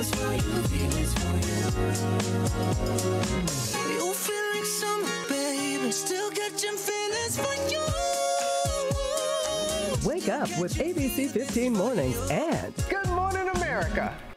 Feelings for you, feelings for you. You feel like summer, baby. Still catching feelings for you. Wake up with ABC 15 Mornings and Good Morning America.